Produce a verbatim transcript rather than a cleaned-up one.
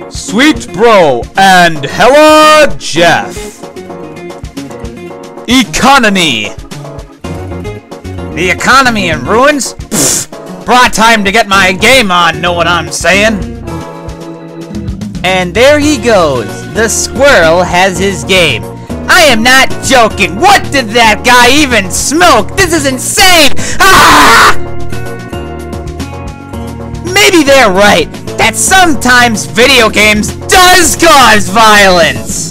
Sweet Bro and Hella Jeff. Economy. The economy in ruins? Pfft, brought time to get my game on, know what I'm saying? And there he goes. The squirrel has his game. I am not joking. What did that guy even smoke? This is insane! Ah! Maybe they're right, that sometimes video games does cause violence!